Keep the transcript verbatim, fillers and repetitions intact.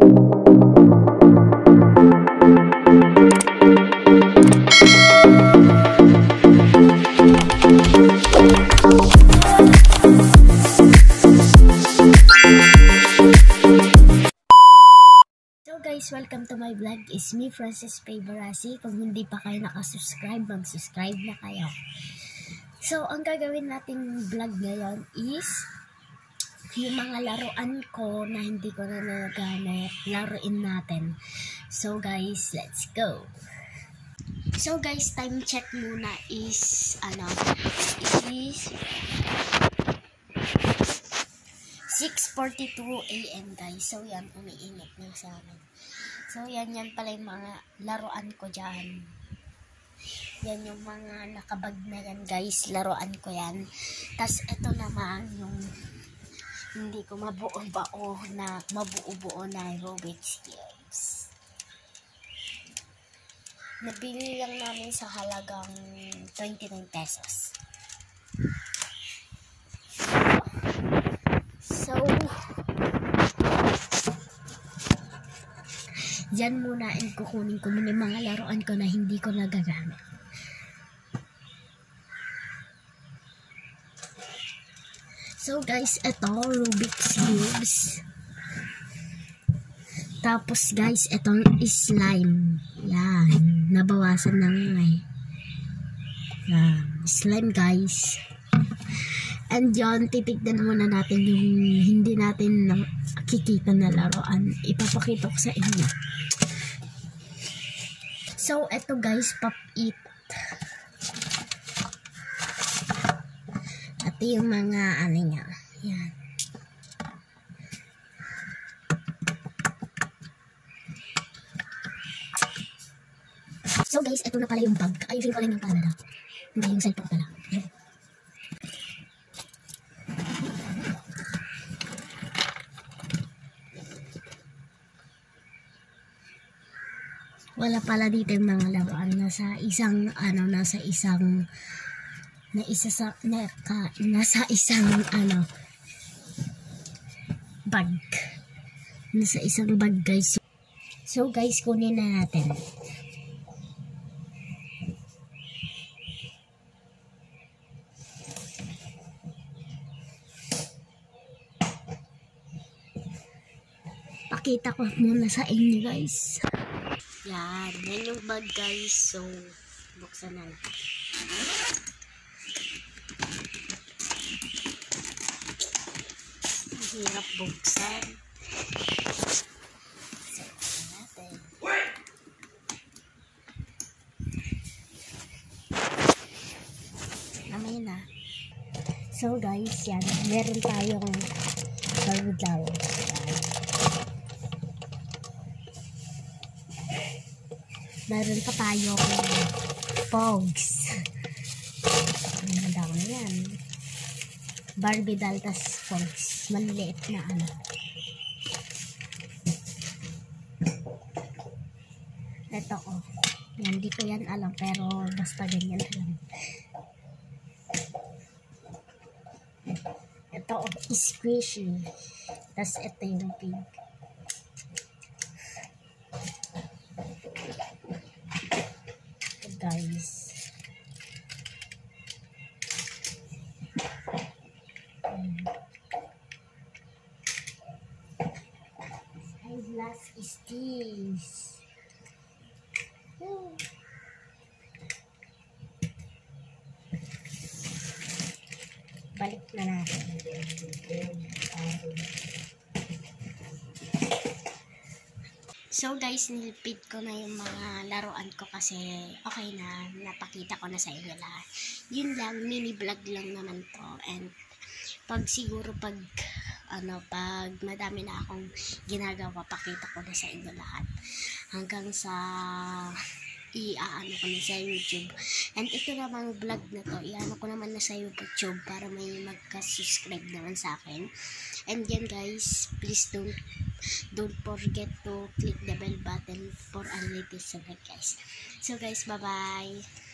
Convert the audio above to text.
Guys, welcome to my vlog. It's me, Francis Favorasi. Kung hindi pa kayo nakasubscribe, mag-subscribe na kayo. So, ang gagawin nating vlog ngayon is yung mga laruan ko na hindi ko na nagagamit, laruin natin. So guys, let's go. So guys, time check muna is ano, is six forty-two a m guys. So yan, umiinit na sa amin. So yan, yan pala yung mga laruan ko dyan. Yan yung mga nakabag na yan guys, laruan ko yan. Tas ito naman yung hindi ko mabuo-bao na mabuo-buo na Rubik's Cubes. Nabili lang namin sa halagang twenty-nine pesos. So, dyan muna ang kukunin ko muna yung mga laruan ko na hindi ko nagagamit. So guys, ito, Rubik's Cubes. Tapos guys, itong slime. Yan, nabawasan na nga eh. Yan, slime guys. And yun, titignan muna natin yung hindi natin nakikita na laruan. Ipapakita ko sa inyo. So, eto guys, Pop It. At yung mga ano niya. Yan. So guys, eto na pala yung bag. Ayusin ko lang yung camera. Hindi yung cellphone pala. Yan. Wala pala dito yung mga laruan. Nasa isang, ano, nasa isang, na isa sa, na, ka, nasa isang, ano, bag. Nasa isang bag, guys. So, guys, kunin na natin. Pakita ko muna sa inyo, guys. Yan, yan yung bag guys. So, buksan na. Hirap buksan. So, buksan natin. Namay na. So guys, yan. Meron tayong barudal. Meron pa tayong Pogs. Ang dami na yan. Barbie doll tas Pogs. Maliliit na ano. Ito oh. Yan, di ko yan alam pero basta ganyan alam. Ito oh, squishy. Tas ito yung pig. Guys. Hmm. His last is this. Hmm. Balik na natin. So guys, nilipid ko na yung mga laruan ko kasi okay na, napakita ko na sa inyo lahat. Yun lang, mini vlog lang naman to. And pag siguro pag ano, pag madami na akong ginagawa, pakita ko na sa inyo lahat. Hanggang sa i-aano ko na sa YouTube. And ito namang vlog na to, i-ano ko naman na sa YouTube para may magka-subscribe naman sa akin. And yan guys, please don't don't forget to click the bell button for our latest update guys. So guys, bye bye.